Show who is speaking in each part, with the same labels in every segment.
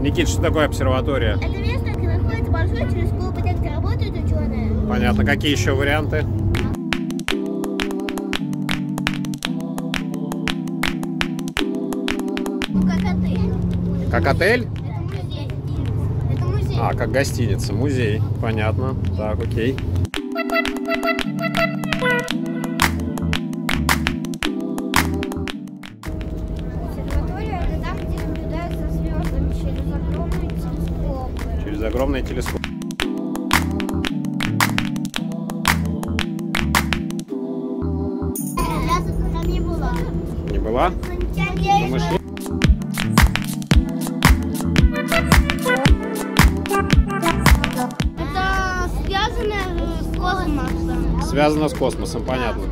Speaker 1: Никит, что такое обсерватория?
Speaker 2: Это место, где находится большой телескоп, где работают ученые.
Speaker 1: Понятно. Какие еще варианты?
Speaker 2: Ну, как отель.
Speaker 1: Как отель?
Speaker 2: Это музей. Это музей.
Speaker 1: А, как гостиница, музей. Понятно. Так, окей.
Speaker 2: Обсерватория — это там, где наблюдают за звездами через огромные телескопы.
Speaker 1: Через огромный телескоп.
Speaker 2: Я там не была.
Speaker 1: Не была? Думаешь,
Speaker 2: Это связано с космосом.
Speaker 1: связано с космосом, понятно.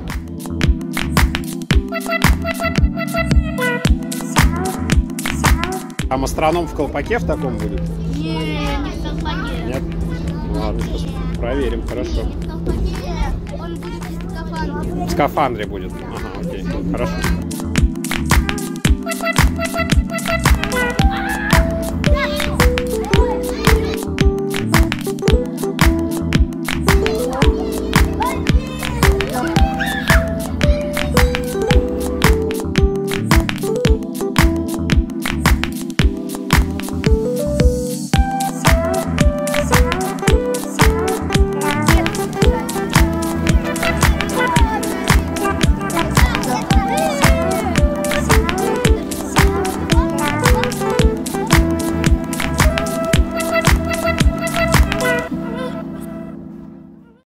Speaker 1: Там астроном в колпаке в таком будет?
Speaker 2: Не в колпаке.
Speaker 1: Нет? Ну, ладно, сейчас проверим, хорошо.
Speaker 2: В колпаке он будет в скафандре.
Speaker 1: В скафандре будет. Ага, окей, хорошо.